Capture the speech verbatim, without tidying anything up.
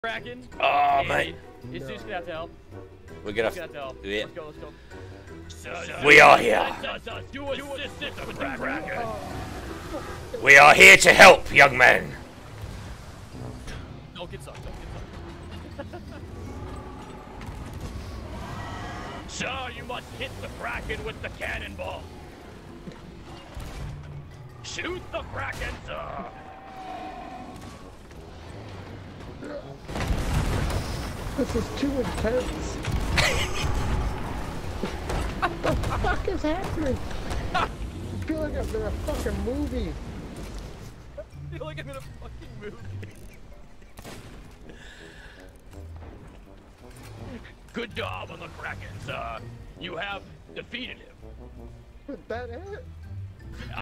Kraken. Oh, mate. Is Zeus gonna have to help? We're gonna Zeus gonna have to help. Yeah. Let's go, let's go. We are here. You assisted the Kraken. We are here to help, young man. Don't get sucked, don't get sucked. Sir, you must hit the Kraken with the cannonball. Shoot the Kraken, sir. This is too intense. What the fuck is happening? I feel like I'm in a fucking movie. I feel like I'm in a fucking movie. Good job on the Kraken, sir. You have defeated him. Was that it?